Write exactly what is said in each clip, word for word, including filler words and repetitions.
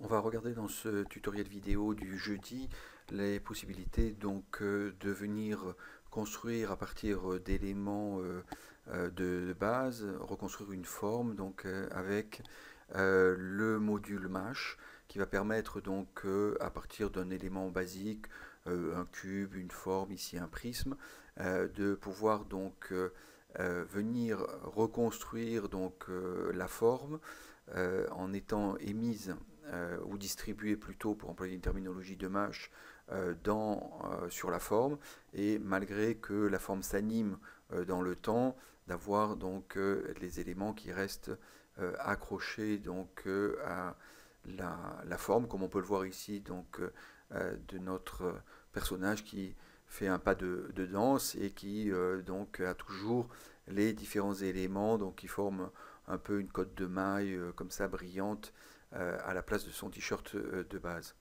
On va regarder dans ce tutoriel vidéo du jeudi les possibilités donc euh, de venir construire à partir d'éléments euh, euh, de, de base, reconstruire une forme donc euh, avec euh, le module Mesh qui va permettre donc euh, à partir d'un élément basique, euh, un cube, une forme, ici un prisme, euh, de pouvoir donc euh, euh, venir reconstruire donc euh, la forme euh, en étant émise euh, ou distribuée plutôt, pour employer une terminologie de Mesh, euh, dans, euh, sur la forme, et malgré que la forme s'anime euh, dans le temps, d'avoir donc euh, les éléments qui restent euh, accrochés donc euh, à la, la, forme, comme on peut le voir ici donc euh, de notre personnage qui fait un pas de, de danse et qui euh, donc a toujours les différents éléments donc qui forment un peu une cotte de maille euh, comme ça brillante euh, à la place de son t-shirt euh, de base.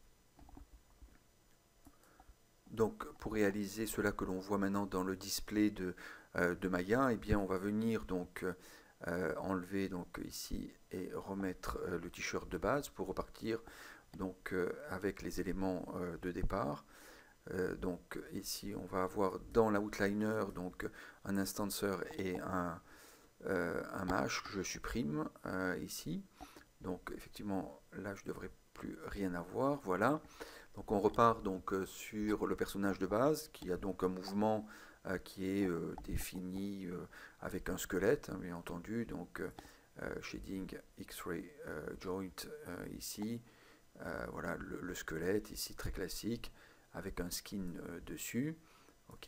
Donc pour réaliser cela que l'on voit maintenant dans le display de, euh, de Maya, eh bien on va venir donc euh, enlever donc ici et remettre euh, le t-shirt de base pour repartir donc euh, avec les éléments euh, de départ. Euh, donc ici on va avoir dans l'outliner donc un instancer et un, euh, un mesh que je supprime euh, ici. Donc effectivement là je devrais plus rien avoir, voilà. Donc on repart donc euh, sur le personnage de base qui a donc un mouvement euh, qui est euh, défini euh, avec un squelette, hein, bien entendu, donc euh, shading X-ray euh, joint euh, ici, euh, voilà le, le, squelette ici très classique avec un skin euh, dessus, ok.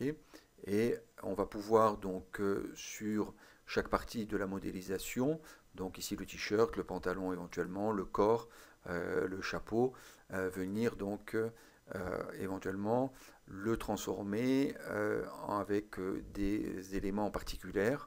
Et on va pouvoir donc euh, sur chaque partie de la modélisation, donc ici le t-shirt, le pantalon éventuellement, le corps, euh, le chapeau, euh, venir donc euh, éventuellement le transformer euh, avec euh, des éléments particuliers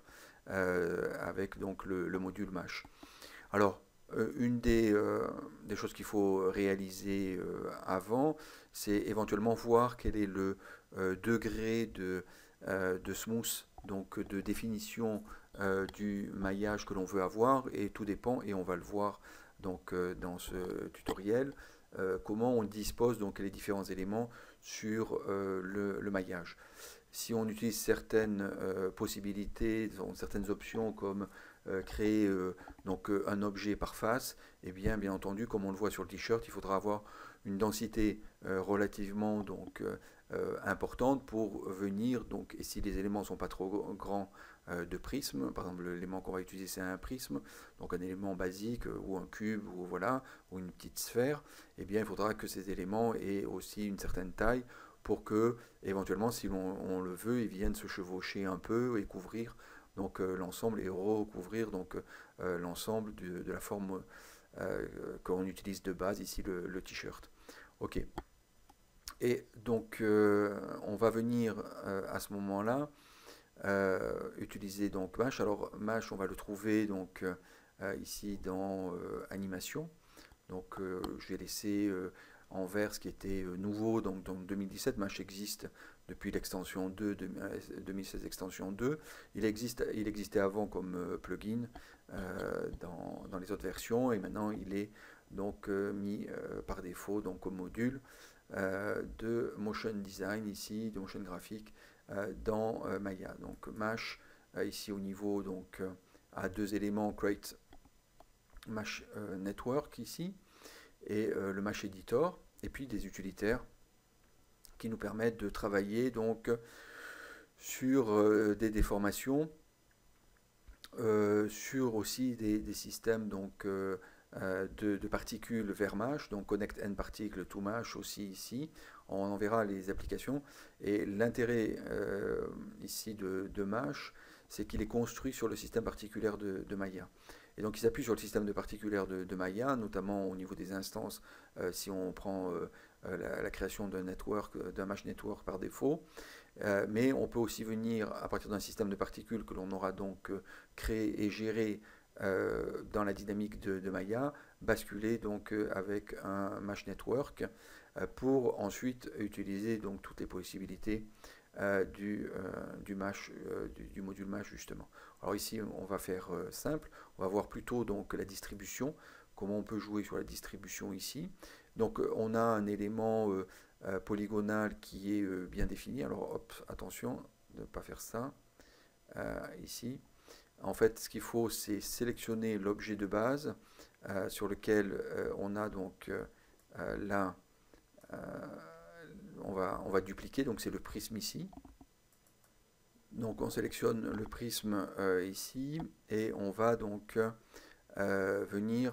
euh, avec donc le, le module Mesh. Alors euh, une des, euh, des choses qu'il faut réaliser euh, avant, c'est éventuellement voir quel est le euh, degré de, euh, de smooth, donc de définition euh, du maillage que l'on veut avoir, et tout dépend, et on va le voir donc euh, dans ce tutoriel, euh, comment on dispose donc les différents éléments sur euh, le, le maillage. Si on utilise certaines euh, possibilités, certaines options comme euh, créer euh, donc, euh, un objet par face, et eh bien, bien entendu, comme on le voit sur le t-shirt, il faudra avoir une densité euh, relativement donc, euh, importante pour venir, donc, et si les éléments ne sont pas trop grands euh, de prisme, par exemple l'élément qu'on va utiliser c'est un prisme, donc un élément basique euh, ou un cube ou voilà, ou une petite sphère, et eh bien il faudra que ces éléments aient aussi une certaine taille pour que, éventuellement, si l'on le veut, ils viennent se chevaucher un peu et couvrir donc euh, l'ensemble et recouvrir donc euh, l'ensemble de, de la forme euh, qu'on utilise de base, ici le, le t-shirt. Ok. Et donc euh, on va venir euh, à ce moment-là euh, utiliser donc Mesh. Alors Mesh, on va le trouver donc euh, ici dans euh, animation. Donc euh, je vais laisser euh, en vert ce qui était euh, nouveau donc dans deux mille dix-sept. Mesh existe depuis l'extension deux, deux mille seize extension deux. Il, existe, il existait avant comme euh, plugin euh, dans, dans, les autres versions et maintenant il est donc euh, mis euh, par défaut donc au module euh, de motion design ici, de motion graphique euh, dans euh, Maya. Donc Mesh euh, ici au niveau donc euh, à deux éléments create Mesh euh, Network ici, et euh, le Mesh Editor, et puis des utilitaires qui nous permettent de travailler donc sur euh, des déformations, euh, sur aussi des, des systèmes donc euh, de, de particules vers Mesh, donc Connect N Particle to Mesh aussi ici. On en verra les applications. Et l'intérêt euh, ici de, de Mesh, c'est qu'il est construit sur le système particulier de, de Maya. Et donc il s'appuie sur le système de particulière de, de Maya, notamment au niveau des instances, euh, si on prend euh, la, la, création d'un network, d'un Mesh network par défaut. Euh, mais on peut aussi venir, à partir d'un système de particules que l'on aura donc euh, créé et géré euh, dans la dynamique de, de Maya, basculer donc euh, avec un Mesh network euh, pour ensuite utiliser donc toutes les possibilités euh, du, euh, du, Mesh, euh, du, du module Mesh justement. Alors ici on va faire euh, simple, on va voir plutôt donc la distribution comment on peut jouer sur la distribution ici. Donc on a un élément euh, euh, polygonal qui est euh, bien défini. Alors hop, attention de ne pas faire ça euh, ici. En fait, ce qu'il faut, c'est sélectionner l'objet de base euh, sur lequel euh, on a donc euh, là, euh, on, va, on va dupliquer, donc c'est le prisme ici. Donc on sélectionne le prisme euh, ici et on va donc euh, venir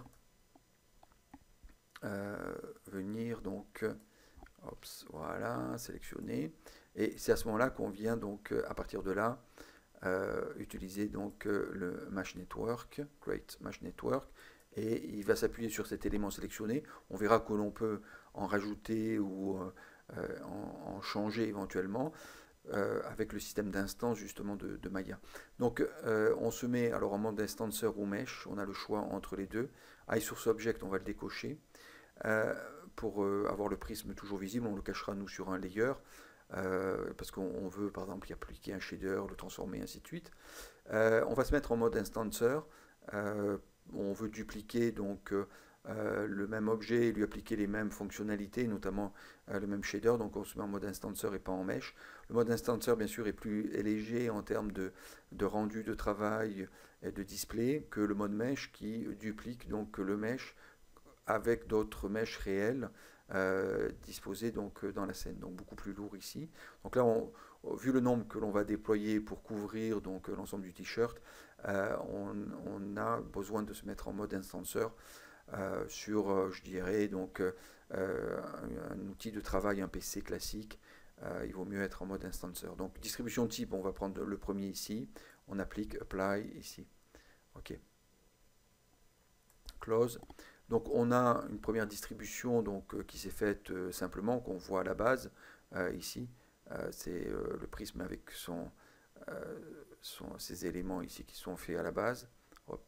euh, venir donc ops, voilà, sélectionner, et c'est à ce moment-là qu'on vient donc à partir de là euh, utiliser donc le Mesh Network, Create Mesh Network, et il va s'appuyer sur cet élément sélectionné. On verra que l'on peut en rajouter ou euh, en, en changer éventuellement euh, avec le système d'instance justement de, de Maya. Donc euh, on se met alors en mode instancer ou mesh, on a le choix entre les deux. iSource Object, on va le décocher. Euh, pour euh, avoir le prisme toujours visible, on le cachera nous sur un layer, euh, parce qu'on veut par exemple y appliquer un shader, le transformer, ainsi de suite. Euh, on va se mettre en mode instancer, euh, on veut dupliquer donc euh, le même objet et lui appliquer les mêmes fonctionnalités, notamment euh, le même shader, donc on se met en mode instancer et pas en mesh. Le mode instancer bien sûr est plus léger en termes de, de rendu de travail et de display que le mode mesh qui duplique donc le mesh avec d'autres mèches réelles euh, disposées donc dans la scène, donc beaucoup plus lourd ici. Donc là, on, vu le nombre que l'on va déployer pour couvrir donc l'ensemble du t-shirt, euh, on, on, a besoin de se mettre en mode instancer euh, sur, euh, je dirais, donc euh, un, un outil de travail, un P C classique. Euh, il vaut mieux être en mode instancer. Donc distribution type, on va prendre le premier ici, on applique apply ici. Ok. Close. Donc on a une première distribution donc, euh, qui s'est faite euh, simplement, qu'on voit à la base, euh, ici. Euh, c'est euh, le prisme avec son, euh, son, ces éléments ici qui sont faits à la base. Hop.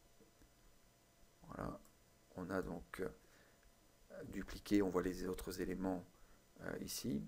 Voilà. On a donc euh, dupliqué, on voit les autres éléments euh, ici.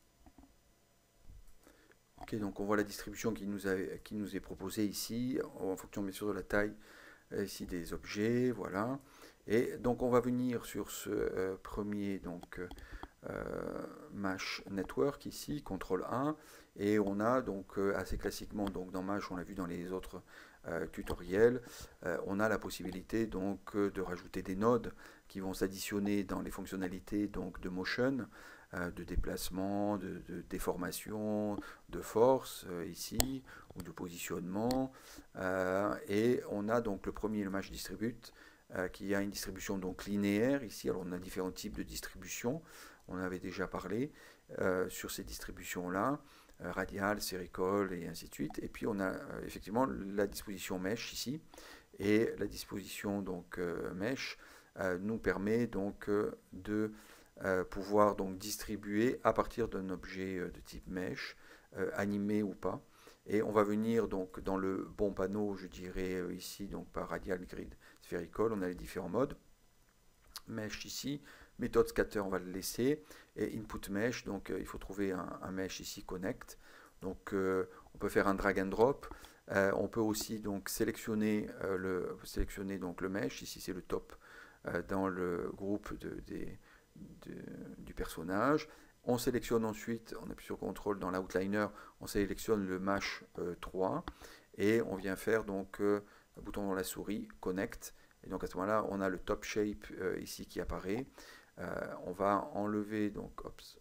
Ok, donc on voit la distribution qui nous, a, qui nous est proposée ici, en fonction bien sûr de la taille ici des objets, voilà. Et donc on va venir sur ce euh, premier donc euh, Mesh Network ici, contrôle un, et on a donc euh, assez classiquement donc dans Mesh, on l'a vu dans les autres euh, tutoriels, euh, on a la possibilité donc euh, de rajouter des nodes qui vont s'additionner dans les fonctionnalités donc de motion, euh, de déplacement, de, de déformation, de force euh, ici, ou de positionnement, euh, et on a donc le premier, le Mesh Distribute, euh, qui a une distribution donc linéaire ici. Alors on a différents types de distributions, on avait déjà parlé euh, sur ces distributions là, euh, radial, sphérical et ainsi de suite. Et puis on a euh, effectivement la disposition mesh ici, et la disposition donc euh, mesh euh, nous permet donc euh, de euh, pouvoir donc distribuer à partir d'un objet euh, de type mesh, euh, animé ou pas. Et on va venir donc dans le bon panneau, je dirais euh, ici, donc par radial, grid, sphérical, on a les différents modes. Mesh ici, méthode scatter, on va le laisser, et input mesh, donc euh, il faut trouver un, un mesh ici, connect. Donc euh, on peut faire un drag and drop. Euh, on peut aussi donc sélectionner euh, le sélectionner donc le mesh. Ici c'est le top euh, dans le groupe de, des, de, du personnage. On sélectionne ensuite, on appuie sur contrôle dans l'outliner, on sélectionne le mesh euh, trois et on vient faire donc euh, un bouton dans la souris connect. Et donc à ce moment-là, on a le top shape euh, ici qui apparaît. Euh, on va enlever donc ops,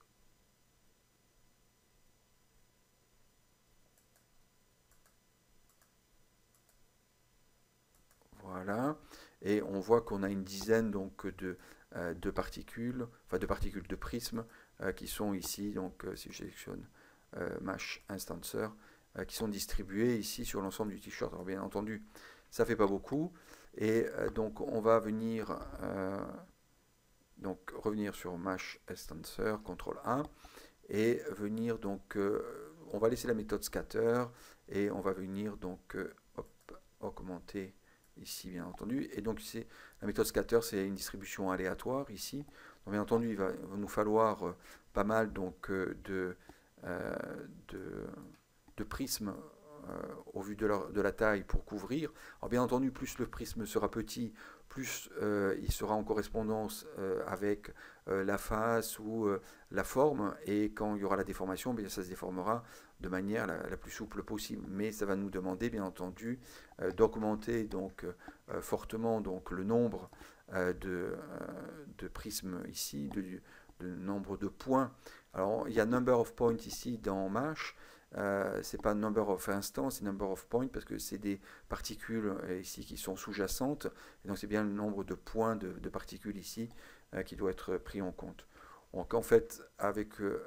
voilà, et on voit qu'on a une dizaine donc de, euh, de particules, enfin de particules de prisme euh, qui sont ici, donc euh, si je sélectionne euh, Mesh Instancer, euh, qui sont distribuées ici sur l'ensemble du t-shirt. Alors bien entendu, ça fait pas beaucoup, et euh, donc on va venir euh, donc revenir sur Mesh Instancer, contrôle un, et venir donc, euh, on va laisser la méthode scatter, et on va venir donc euh, hop, augmenter ici bien entendu, et donc c'est la méthode scatter, c'est une distribution aléatoire ici. Donc, bien entendu il va, il va nous falloir euh, pas mal donc euh, de, euh, de, de prismes au vu de la, de la taille pour couvrir. Alors bien entendu, plus le prisme sera petit, plus euh, il sera en correspondance euh, avec euh, la face ou euh, la forme, et quand il y aura la déformation, bien, ça se déformera de manière la, la plus souple possible. Mais ça va nous demander bien entendu euh, d'augmenter donc euh, fortement donc le nombre euh, de, euh, de prismes ici, de, de nombre de points. Alors il y a number of points ici dans MASH. Euh, c'est pas number of instants, c'est number of points parce que c'est des particules euh, ici qui sont sous-jacentes, et donc c'est bien le nombre de points de, de particules ici euh, qui doit être pris en compte. Donc en fait, avec euh,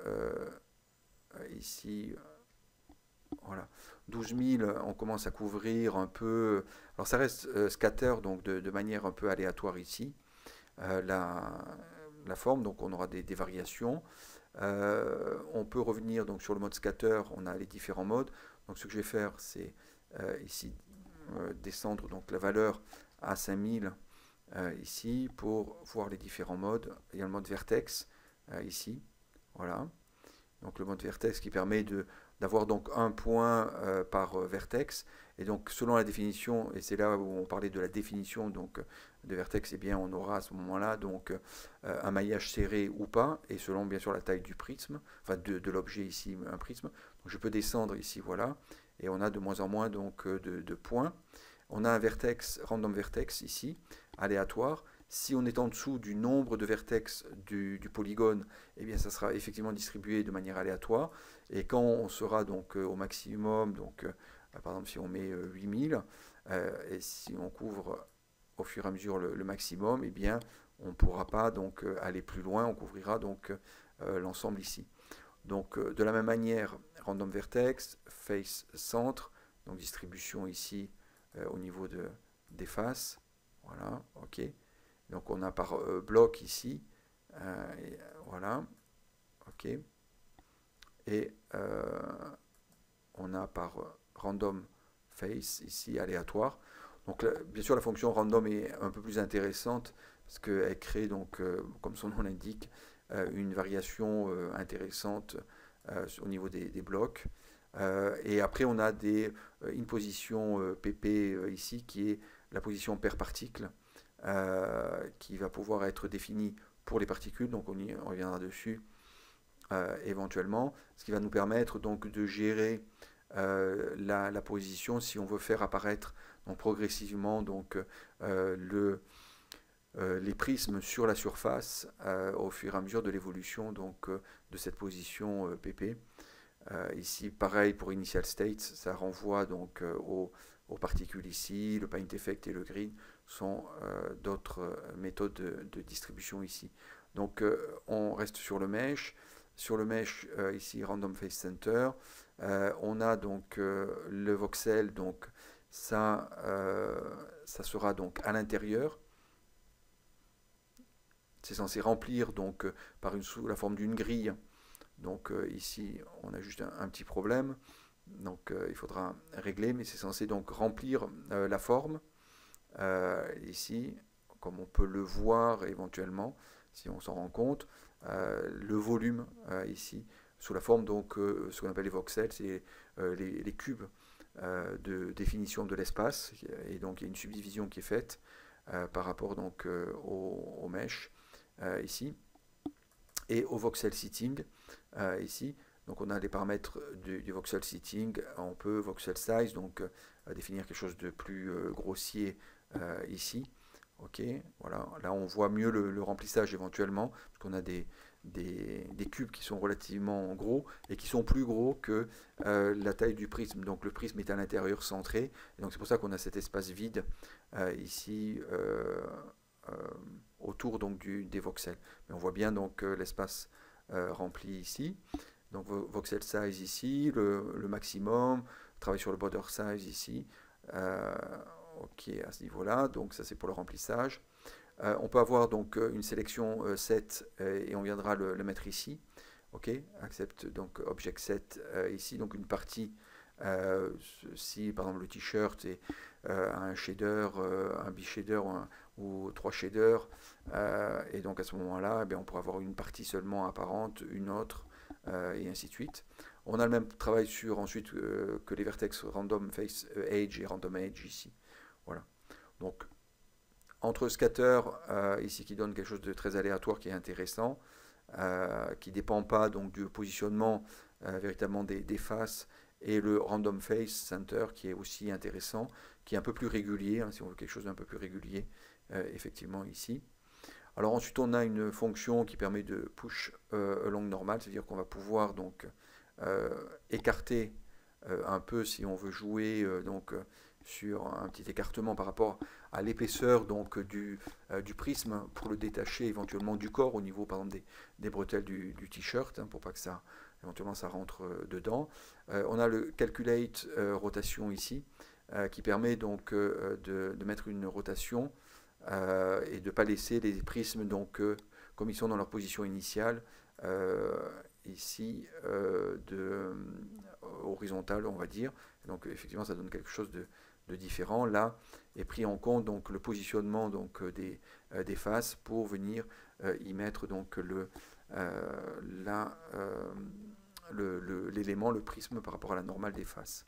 euh, ici, voilà, douze mille, on commence à couvrir un peu. Alors ça reste euh, scatter, donc de, de manière un peu aléatoire ici, euh, la, la forme, donc on aura des, des variations. Euh, on peut revenir donc sur le mode scatter, on a les différents modes. Donc ce que je vais faire, c'est euh, ici euh, descendre donc la valeur à cinq mille euh, ici pour voir les différents modes. Il y a le mode vertex euh, ici, voilà. Donc le mode vertex qui permet de d'avoir donc un point euh, par euh, vertex, et donc selon la définition, et c'est là où on parlait de la définition donc de vertex, et eh bien on aura à ce moment-là donc euh, un maillage serré ou pas, et selon bien sûr la taille du prisme, enfin de, de l'objet ici, un prisme. Donc je peux descendre ici, voilà, et on a de moins en moins donc de, de points. On a un vertex, random vertex ici, aléatoire. Si on est en dessous du nombre de vertex du, du polygone, eh bien ça sera effectivement distribué de manière aléatoire. Et quand on sera donc euh, au maximum, donc euh, par exemple si on met euh, huit mille, euh, et si on couvre au fur et à mesure le, le maximum, eh bien on ne pourra pas donc euh, aller plus loin, on couvrira donc euh, l'ensemble ici. Donc euh, de la même manière, random vertex, face centre, donc distribution ici euh, au niveau de, des faces, voilà, ok. Donc on a par euh, bloc ici, euh, et, voilà, ok. Et euh, on a par euh, random face ici, aléatoire. Donc là, bien sûr la fonction random est un peu plus intéressante parce qu'elle crée donc, euh, comme son nom l'indique, euh, une variation euh, intéressante euh, au niveau des, des blocs. Euh, et après on a des, euh, une position euh, P P euh, ici qui est la position per particle. Euh, qui va pouvoir être défini pour les particules, donc on y reviendra dessus euh, éventuellement, ce qui va nous permettre donc de gérer euh, la, la position si on veut faire apparaître donc, progressivement donc, euh, le, euh, les prismes sur la surface euh, au fur et à mesure de l'évolution donc, euh, de cette position euh, P P. Euh, ici, pareil pour Initial States, ça renvoie donc euh, aux, aux particules ici, le Paint Effect et le Grid sont euh, d'autres euh, méthodes de, de distribution ici. Donc euh, on reste sur le mesh. Sur le mesh, euh, ici, Random Face Center, euh, on a donc euh, le voxel, donc ça, euh, ça sera donc à l'intérieur. C'est censé remplir donc euh, par une, sous la forme d'une grille. Donc euh, ici, on a juste un, un petit problème. Donc euh, il faudra régler, mais c'est censé donc remplir euh, la forme. Euh, ici, comme on peut le voir éventuellement, si on s'en rend compte, euh, le volume euh, ici, sous la forme donc euh, ce qu'on appelle les voxels, c'est euh, les, les cubes euh, de définition de l'espace, et donc il y a une subdivision qui est faite euh, par rapport donc euh, au, au mesh euh, ici, et au voxel seating euh, ici. Donc on a les paramètres du, du voxel seating, on peut voxel size, donc euh, définir quelque chose de plus euh, grossier euh, ici. Ok, voilà, là on voit mieux le, le remplissage éventuellement, parce qu'on a des, des, des cubes qui sont relativement gros et qui sont plus gros que euh, la taille du prisme. Donc le prisme est à l'intérieur centré, et donc c'est pour ça qu'on a cet espace vide euh, ici euh, euh, autour donc du, des voxels. Mais on voit bien donc euh, l'espace euh, rempli ici. Donc voxel size ici, le, le maximum, travail sur le border size ici. Euh, ok, à ce niveau-là, donc ça c'est pour le remplissage. Euh, on peut avoir donc une sélection euh, set euh, et on viendra le, le mettre ici. Ok, accepte donc object set euh, ici, donc une partie. Euh, si par exemple le t-shirt est euh, un shader, euh, un bi-shader ou, un, ou trois shaders, euh, et donc à ce moment-là, eh on pourra avoir une partie seulement apparente, une autre, euh, et ainsi de suite. On a le même travail sur ensuite euh, que les vertex random face age et random age ici. Voilà. Donc entre scatter euh, ici qui donne quelque chose de très aléatoire qui est intéressant, euh, qui ne dépend pas donc du positionnement euh, véritablement des, des faces, et le random face center qui est aussi intéressant, qui est un peu plus régulier, hein, si on veut quelque chose d'un peu plus régulier, euh, effectivement ici. Alors ensuite on a une fonction qui permet de push euh, along normal, c'est-à-dire qu'on va pouvoir donc euh, écarter euh, un peu si on veut jouer euh, donc euh, sur un petit écartement par rapport à l'épaisseur donc du, euh, du prisme pour le détacher éventuellement du corps au niveau par exemple des, des bretelles du, du t-shirt hein, pour pas que ça éventuellement ça rentre euh, dedans. Euh, on a le calculate euh, rotation ici euh, qui permet donc euh, de, de mettre une rotation euh, et de ne pas laisser les prismes donc euh, comme ils sont dans leur position initiale euh, ici euh, de euh, horizontale on va dire. Donc effectivement ça donne quelque chose de, de différent. Là est pris en compte donc le positionnement donc des, euh, des faces pour venir euh, y mettre donc le euh, la, euh, l'élément, le, le, le prisme par rapport à la normale des faces.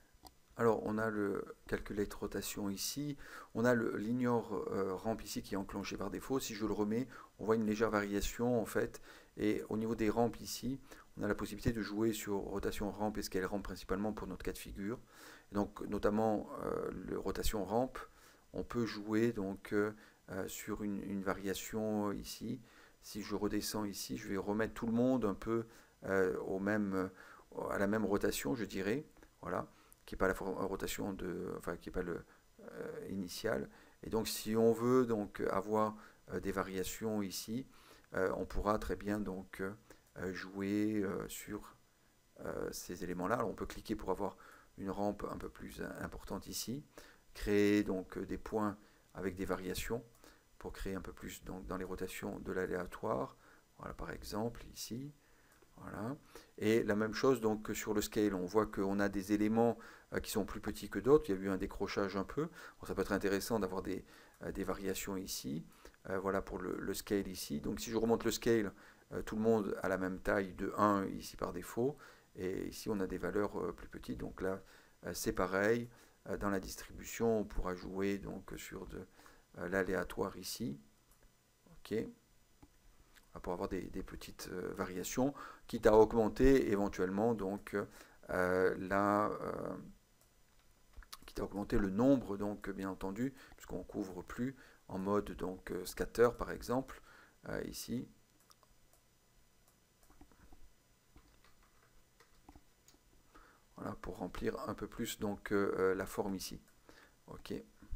Alors on a le calculate rotation ici, on a le linear euh, ramp ici qui est enclenché par défaut. Si je le remets, on voit une légère variation en fait. Et au niveau des rampes ici, on a la possibilité de jouer sur rotation ramp et scale ramp principalement pour notre cas de figure. Et donc notamment euh, le rotation ramp, on peut jouer donc euh, sur une, une variation ici. Si je redescends ici, je vais remettre tout le monde un peu euh, au même, à la même rotation, je dirais. Voilà. Qui n'est pas la rotation de, enfin qui n'est pas le euh, initial. Et donc si on veut donc avoir euh, des variations ici, euh, on pourra très bien donc euh, jouer euh, sur euh, ces éléments-là. Alors on peut cliquer pour avoir une rampe un peu plus importante ici, créer donc des points avec des variations pour créer un peu plus donc, dans les rotations de l'aléatoire. Voilà par exemple ici. Voilà. Et la même chose donc sur le scale, on voit qu'on a des éléments euh, qui sont plus petits que d'autres, il y a eu un décrochage un peu, bon, ça peut être intéressant d'avoir des, euh, des variations ici, euh, voilà pour le, le scale ici, donc si je remonte le scale, euh, tout le monde a la même taille de un ici par défaut, et ici on a des valeurs euh, plus petites, donc là euh, c'est pareil, euh, dans la distribution on pourra jouer donc sur de euh, l'aléatoire ici, ok, pour avoir des, des petites euh, variations, quitte à augmenter éventuellement donc euh, la, euh, quitte à augmenter le nombre donc bien entendu, puisqu'on couvre plus en mode donc euh, scatter par exemple euh, ici. Voilà pour remplir un peu plus donc euh, la forme ici. Ok.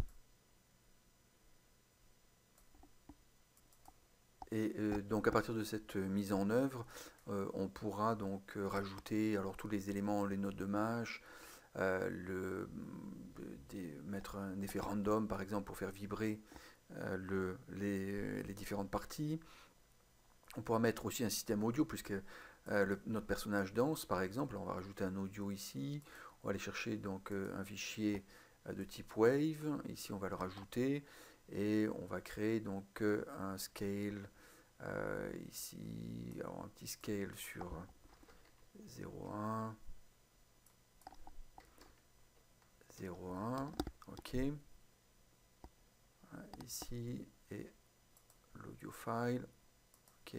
Et euh, donc à partir de cette mise en œuvre, euh, on pourra donc euh, rajouter alors tous les éléments, les notes de match, euh, le, des, mettre un effet random par exemple pour faire vibrer euh, le, les, les différentes parties. On pourra mettre aussi un système audio puisque euh, le, notre personnage danse par exemple. On va rajouter un audio ici. On va aller chercher donc euh, un fichier euh, de type wave. Ici on va le rajouter et on va créer donc euh, un scale. Euh, ici, alors un petit scale sur zéro virgule un, zéro virgule un, ok. Ici, et l'audio file, ok.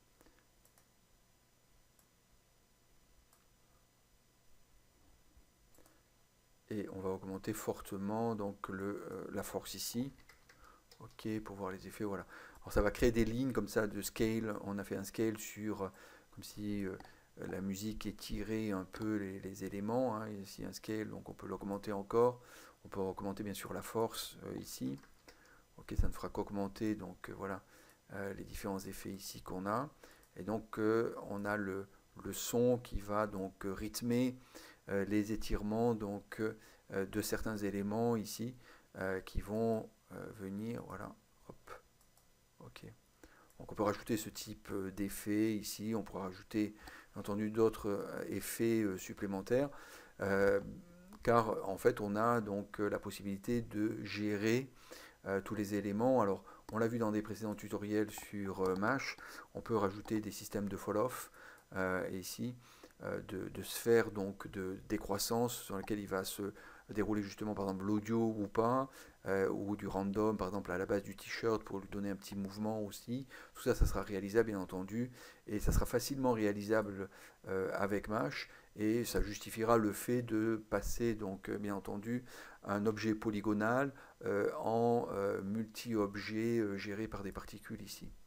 Et on va augmenter fortement donc le, euh, la force ici, ok, pour voir les effets, voilà. Alors ça va créer des lignes comme ça de scale, on a fait un scale sur, comme si euh, la musique étirait un peu les, les éléments, hein. Ici un scale, donc on peut l'augmenter encore, on peut augmenter bien sûr la force euh, ici, ok, ça ne fera qu'augmenter donc euh, voilà euh, les différents effets ici qu'on a, et donc euh, on a le, le son qui va donc euh, rythmer euh, les étirements donc euh, de certains éléments ici euh, qui vont euh, venir, voilà, hop, ok. Donc on peut rajouter ce type d'effet ici, on pourra rajouter bien entendu d'autres effets supplémentaires, euh, car en fait on a donc la possibilité de gérer euh, tous les éléments. Alors on l'a vu dans des précédents tutoriels sur euh, Mash, on peut rajouter des systèmes de fall-off euh, ici, euh, de, de sphère donc de décroissance sur laquelle il va se dérouler justement par exemple l'audio ou pas, euh, ou du random par exemple à la base du t-shirt pour lui donner un petit mouvement aussi. Tout ça, ça sera réalisable bien entendu et ça sera facilement réalisable euh, avec Mesh et ça justifiera le fait de passer donc bien entendu un objet polygonal euh, en euh, multi-objet euh, géré par des particules ici.